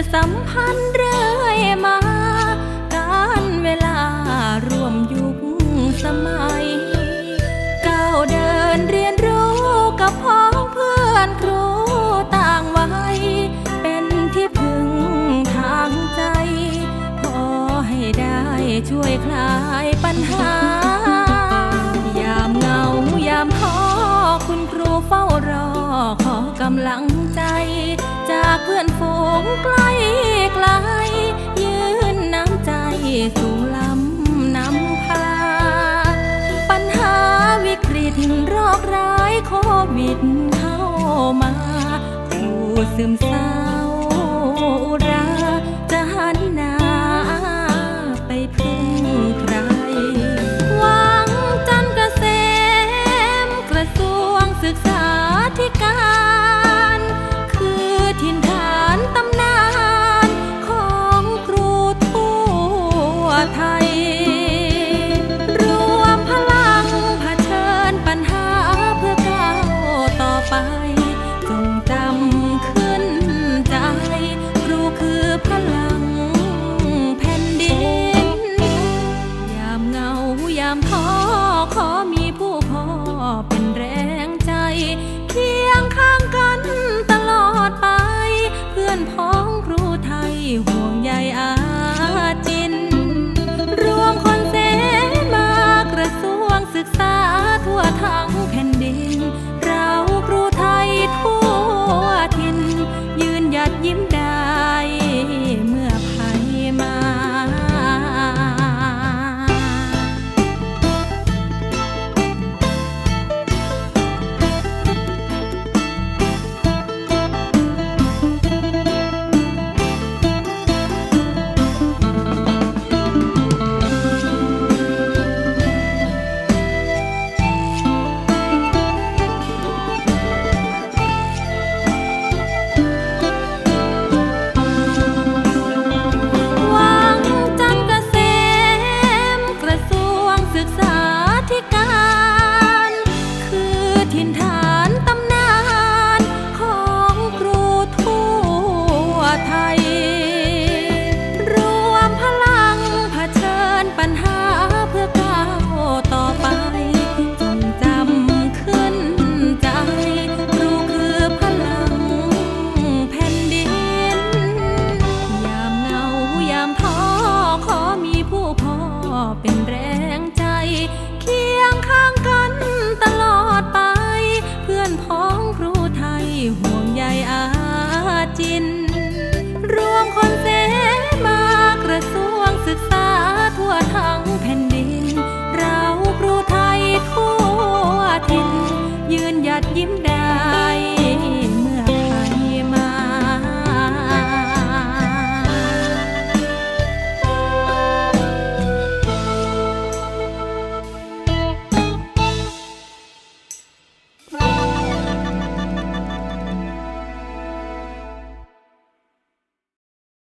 สัมพันธ์เรื่อยมาการเวลาร่วมยุคสมัยก้าวเดินเรียนรู้กับพ้องเพื่อนครูต่างวัยเป็นที่พึ่งทางใจพอให้ได้ช่วยคลายปัญหายามเหงายามท้อคุณครูเฝ้ารอขอกำลังใจจากเพื่อนฝูงใกล้ไกลยืนน้ำใจสู่ลำนำพาปัญหาวิกฤตโรคร้ายโควิดเข้ามาผู้ซึมเศร้าราจะหันหน้าไปพึ่งใครหวังจันทร์เกษมกระทรวงศึกษาธิการคือถิ่นฐานตำนานของครูทั่วไทยรวมพลังเผชิญปัญหาเพื่อก้าวต่อไปจงจำขึ้นใจครูคือพลังแผ่นดินยามเหงายามท้อขอมีผู้พ่อเป็นแรงใจเคียงข้างกันตลอดไปเพื่อนพ้องครูไทยห่วงใยอาจินรวมคนเสมากระทรวงศึกษาทั่วทั้งแผ่นดินเราครูไทยทั่วถิ่นยืนหยัดยิ้มได้เมื่อภัยมาเป็นแรง